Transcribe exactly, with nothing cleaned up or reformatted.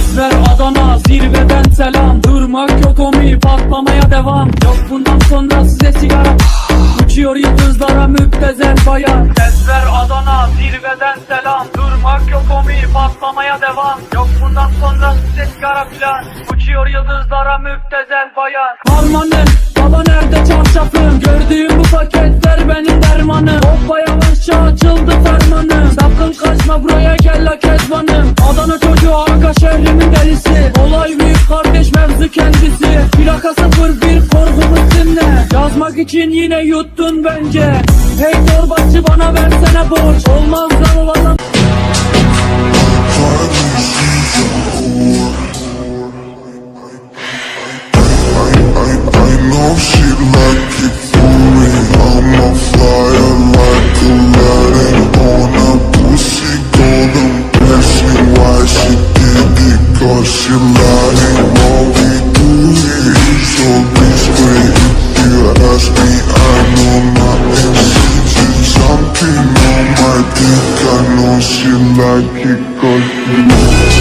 Desver Adana zirveden selam. Durmak yok omi, patlamaya devam. Yok bundan sonra size sigara. Uçuyor yıldızlara müptezel bayan. Desver Adana zirveden selam. Durmak yok omi, patlamaya devam. Yok bundan sonra size sigara filan. Uçuyor yıldızlara müptezel bayan. Harmanım baba nerede çarşafım? Gördüğüm bu paketler benim dermanım. Hoppa yavaşça açıldı fermanım. Sakın kaçma buraya gel la kezbanım. Adana çocuğu arka şehrimin delisi. Olay büyük kardeş mevzu kendisi. Plaka sıfır bir korkumuz dinle. Yazmak için yine yuttun bence. Hey torbacı bana versene borç. Olmaz lan valla. She lying, what we do here is so discreet. If you ask me, I know nothing. She's something on my dick. I know she like it 'cause